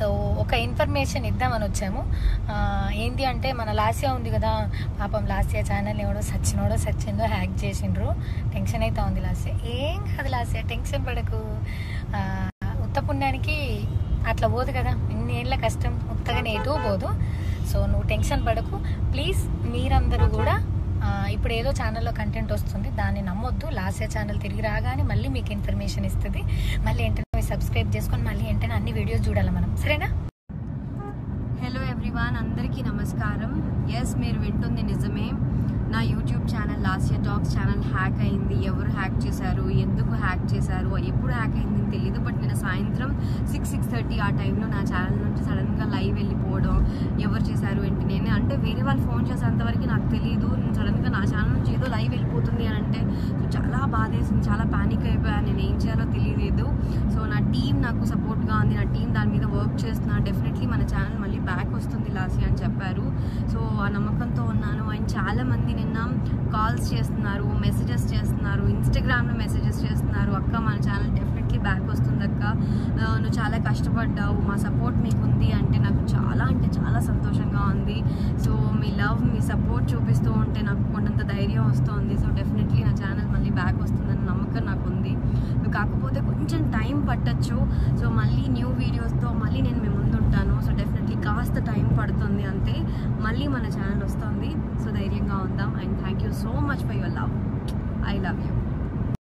So ఒక information ఇద్దామని వచ్చాము. ఏంటి అంటే మన లాస్యా ఉంది కదా, పాపం లాస్యా ఛానల్ ఎవడో సచ్చిందో హ్యాక్ చేసిండ్రు. టెన్షన్ అయితే ఉంది లాస్యా. ఏం కాదు లాస్యా, టెన్షన్ పడకు. ఉత్త పుణ్యానికి అట్లా పోదు కదా, ఇన్ని ఏళ్ళ కష్టం ఉత్తగానే ఎటు పోదు. సో నువ్వు టెన్షన్ పడకు ప్లీజ్. మీరందరూ కూడా ఇప్పుడు ఏదో ఛానల్లో కంటెంట్ వస్తుంది, దాన్ని నమ్మొద్దు. లాస్యా ఛానల్ తిరిగి రాగానే మళ్ళీ మీకు ఇన్ఫర్మేషన్ ఇస్తుంది. మళ్ళీ వెంటనే సబ్స్క్రైబ్ చేసుకొని మళ్ళీ వెంటనే అన్ని వీడియోస్ చూడాలి మనం, సరేనా? హలో ఎవ్రీవన్, అందరికీ నమస్కారం. ఎస్, మీరు వింటుంది నిజమే. నా YouTube channel Lasya talks channel hack అయింది. ఎవరు హ్యాక్ చేశారు, ఎందుకు హ్యాక్ చేశారు, ఎప్పుడు హ్యాక్ అయిందని తెలియదు. బట్ నేను సాయంత్రం 6:30 ఆ టైంలో నా ఛానల్ నుంచి సడన్గా లైవ్ వెళ్ళిపోవడం, ఎవరు చేశారు ఏంటి, నేను అంటే వేరే వాళ్ళు ఫోన్ చేసేంతవరకు నాకు తెలియదు. నేను సడన్గా నా ఛానల్ నుంచి ఏదో లైవ్ వెళ్ళిపోతుంది అని అంటే చాలా బాధేసింది, చాలా పానిక్ అయిపోయాను. నేను ఏం చేయాలో తెలియలేదు. సో నా టీం నాకు సపోర్ట్గా ఉంది, నా టీం దాని మీద వర్క్ చేస్తున్నా. డెఫినెట్లీ మన ఛానల్ మళ్ళీ బ్యాక్ వస్తుంది లాస్యా అని చెప్పారు. సో ఆ నమ్మకంతో ఉన్నాను. అండ్ చాలామంది నిన్న కాల్స్ చేస్తున్నారు, మెసేజెస్ చేస్తున్నారు, ఇన్స్టాగ్రామ్లో మెసేజెస్ చేస్తున్నారు. అక్క మన ఛానల్ డెఫినెట్లీ బ్యాక్ వస్తుంది అక్క, నువ్వు చాలా కష్టపడ్డావు, మా సపోర్ట్ మీకు ఉంది అంటే నాకు చాలా అంటే చాలా సంతోషంగా ఉంది. సో మీ లవ్, మీ సపోర్ట్ చూపిస్తూ ఉంటే నాకు కొండంత ధైర్యం వస్తుంది. సో డెఫినెట్లీ నా ఛానల్ మళ్ళీ బ్యాక్ వస్తుందని నమ్మకం నాకు ఉంది. కాకపోతే కొంచెం టైం పట్టచ్చు. సో మళ్ళీ న్యూ వీడియోస్తో మళ్ళీ నేను మీ ముందు ఉంటాను. సో డెఫినెట్లీ కాస్త టైం పడుతుంది అంతే, మళ్ళీ మన ఛానల్ వస్తుంది. సో ధైర్యంగా ఉందాం. And thank you so much for your love. I love you.